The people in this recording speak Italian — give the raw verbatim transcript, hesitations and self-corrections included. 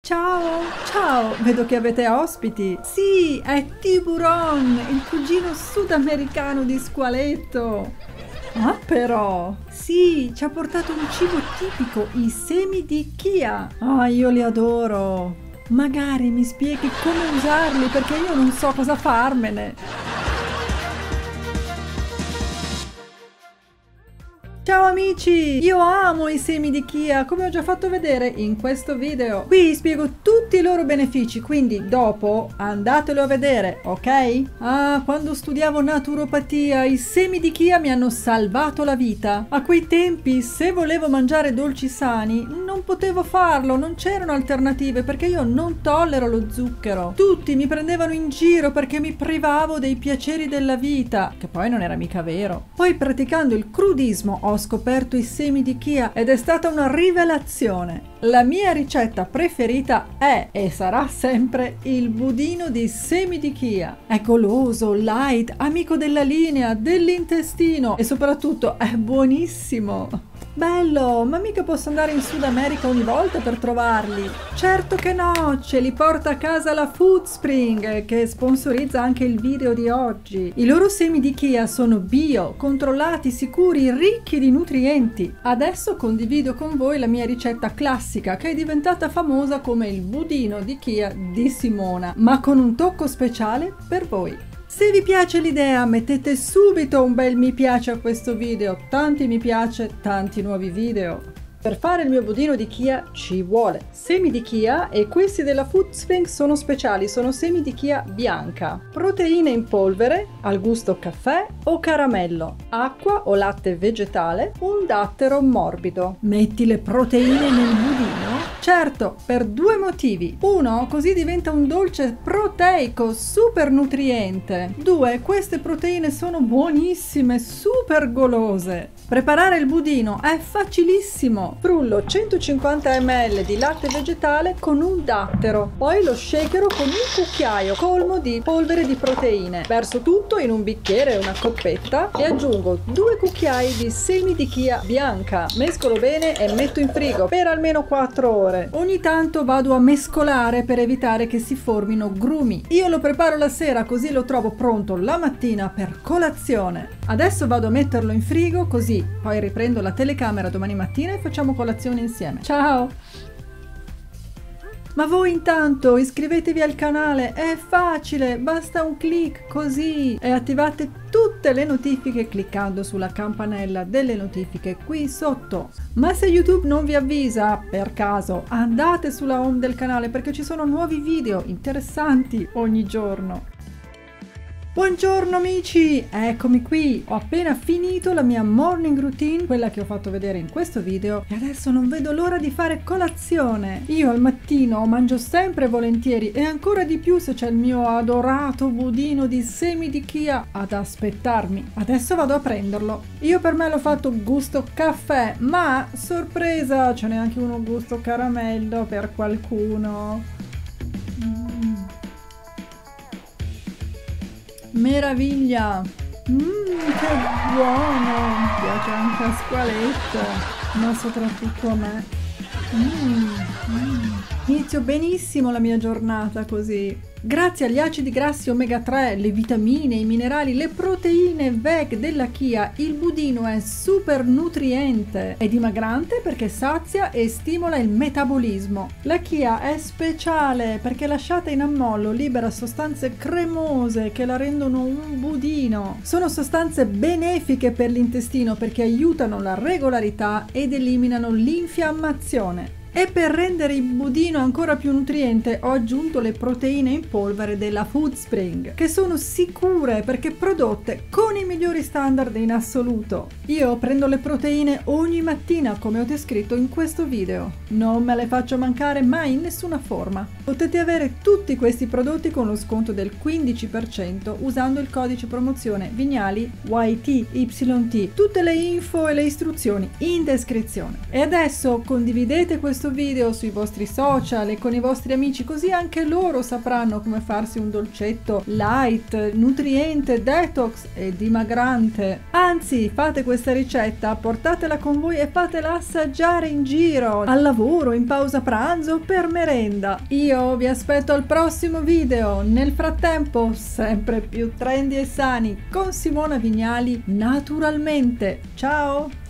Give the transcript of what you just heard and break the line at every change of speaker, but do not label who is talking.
Ciao, ciao, vedo che avete ospiti. Sì, è Tiburon, il cugino sudamericano di Squaletto. Ah, però, sì, ci ha portato un cibo tipico, i semi di chia. Ah, io li adoro. Magari mi spieghi come usarli, perché io non so cosa farmene. Ciao amici, io amo i semi di chia, come ho già fatto vedere in questo video. Qui spiego tutti i loro benefici, quindi dopo andatelo a vedere, ok? Ah, quando studiavo naturopatia, i semi di chia mi hanno salvato la vita. A quei tempi, se volevo mangiare dolci sani, non potevo farlo, non c'erano alternative perché io non tollero lo zucchero. Tutti mi prendevano in giro perché mi privavo dei piaceri della vita, che poi non era mica vero. Poi praticando il crudismo ho scoperto i semi di chia ed è stata una rivelazione. La mia ricetta preferita è e sarà sempre il budino di semi di chia. È goloso, light, amico della linea, dell'intestino e soprattutto è buonissimo. Bello, ma mica posso andare in Sud America ogni volta per trovarli? Certo che no, ce li porta a casa la Foodspring, che sponsorizza anche il video di oggi. I loro semi di chia sono bio, controllati, sicuri, ricchi di nutrienti. Adesso condivido con voi la mia ricetta classica, che è diventata famosa come il budino di chia di Simona, ma con un tocco speciale per voi. Se vi piace l'idea, mettete subito un bel mi piace a questo video, tanti mi piace, tanti nuovi video. Per fare il mio budino di chia ci vuole semi di chia e questi della Foodspring sono speciali, sono semi di chia bianca, proteine in polvere al gusto caffè o caramello, acqua o latte vegetale, un dattero morbido. Metti le proteine nel budino? Certo, per due motivi. Uno, così diventa un dolce proteico super nutriente. Due, queste proteine sono buonissime, super golose. Preparare il budino è facilissimo. Frullo centocinquanta millilitri di latte vegetale con un dattero, poi lo shakero con un cucchiaio colmo di polvere di proteine. Verso tutto in un bicchiere o una coppetta e aggiungo due cucchiai di semi di chia bianca. Mescolo bene e metto in frigo per almeno quattro ore. Ogni tanto vado a mescolare per evitare che si formino grumi. Io lo preparo la sera così lo trovo pronto la mattina per colazione. Adesso vado a metterlo in frigo così poi riprendo la telecamera domani mattina e facciamo colazione insieme. Ciao! Ma voi intanto iscrivetevi al canale, è facile, basta un clic così e attivate tutte le notifiche cliccando sulla campanella delle notifiche qui sotto. Ma se YouTube non vi avvisa per caso, andate sulla home del canale perché ci sono nuovi video interessanti ogni giorno. Buongiorno amici, eccomi qui, ho appena finito la mia morning routine, quella che ho fatto vedere in questo video e adesso non vedo l'ora di fare colazione. Io al mattino mangio sempre volentieri e ancora di più se c'è il mio adorato budino di semi di chia ad aspettarmi. Adesso vado a prenderlo. Io per me l'ho fatto gusto caffè, ma sorpresa, ce n'è anche uno gusto caramello per qualcuno. Meraviglia! Mmm, che buono! Piace anche a Squaletto, ma soprattutto a me. Mm, mm. Inizio benissimo la mia giornata così. Grazie agli acidi grassi omega tre, le vitamine, i minerali, le proteine veg della chia, il budino è super nutriente. È dimagrante perché sazia e stimola il metabolismo. La chia è speciale perché lasciata in ammollo libera sostanze cremose che la rendono un budino. Sono sostanze benefiche per l'intestino perché aiutano la regolarità ed eliminano l'infiammazione. E per rendere il budino ancora più nutriente ho aggiunto le proteine in polvere della Foodspring, che sono sicure perché prodotte con i migliori standard in assoluto. Io prendo le proteine ogni mattina come ho descritto in questo video. Non me le faccio mancare mai in nessuna forma. Potete avere tutti questi prodotti con lo sconto del quindici per cento usando il codice promozione Vignali Y T Y T. Tutte le info e le istruzioni in descrizione. E adesso condividete questo questo video sui vostri social e con i vostri amici, così anche loro sapranno come farsi un dolcetto light, nutriente, detox e dimagrante. Anzi, fate questa ricetta, portatela con voi e fatela assaggiare in giro, al lavoro, in pausa pranzo, per merenda. Io vi aspetto al prossimo video. Nel frattempo, sempre più trendy e sani con Simona Vignali, naturalmente. Ciao!